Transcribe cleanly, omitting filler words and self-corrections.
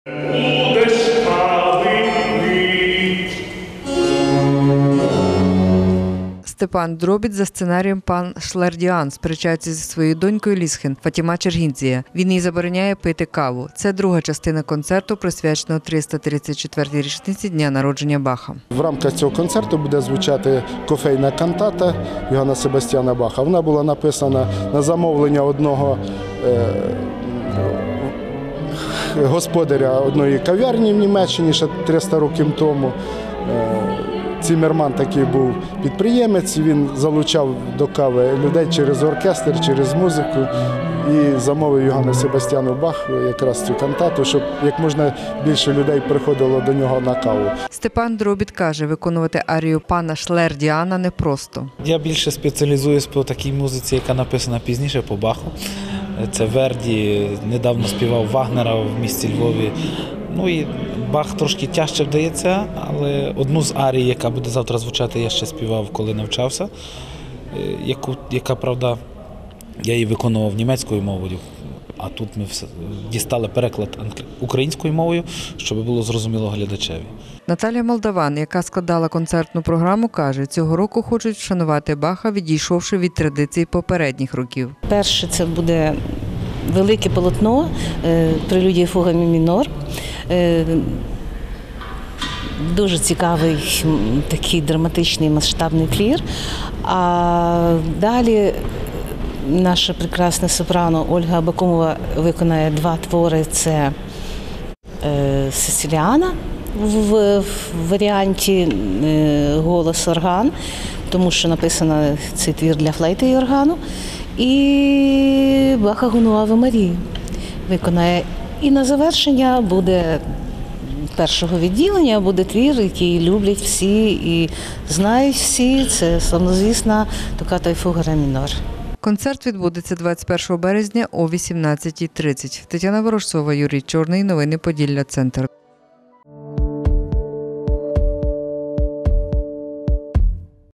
Степан Дробіт за сценарієм «Пан Шлердіан» сперечається зі своєю донькою Лісхен Фатіма Чергінція. Він їй забороняє пити каву. Це друга частина концерту, присвяченого 334-й річниці дня народження Баха. В рамках цього концерту буде звучати кофейна кантата Йоганна Себастьяна Баха. Вона була написана на замовлення одного господаря одної кав'ярні в Німеччині ще 300 років тому. Ціммерман такий був підприємець, він залучав до кави людей через оркестр, через музику і замовив Йоганну Себастьяну Бах якраз цю кантату, щоб як можна більше людей приходило до нього на каву. Степан Дробіт каже, виконувати арію пана Шлердіана непросто. Я більше спеціалізуюсь по такій музиці, яка написана пізніше по Баху. Це Верді, недавно співав Вагнера в місті Львові. Ну і Бах трошки тяжче вдається, але одну з арій, яка буде завтра звучати, я ще співав, коли навчався, яка, правда, я її виконував німецькою мовою, а тут ми дістали переклад українською мовою, щоб було зрозуміло глядачеві. Наталія Молдаван, яка складала концертну програму, каже, цього року хочуть вшанувати Баха, відійшовши від традицій попередніх років. Перше це буде велике полотно «Прелюдія фуга мі мінор». Дуже цікавий такий драматичний масштабний твір. А далі наша прекрасна сопрано Ольга Абакумова виконає два твори. Це «Сициліана» в варіанті голос-орган, тому що написано цей твір для флейти і органу. І Баха «Гуну Аве Марію» виконає. І на завершення буде першого відділення, буде твір, який люблять всі і знають всі. Це славнозвісна «Токкато і фуга ре мінор». Концерт відбудеться 21 березня о 18:30. Тетяна Ворожцова, Юрій Чорний. Новини Поділля. Центр.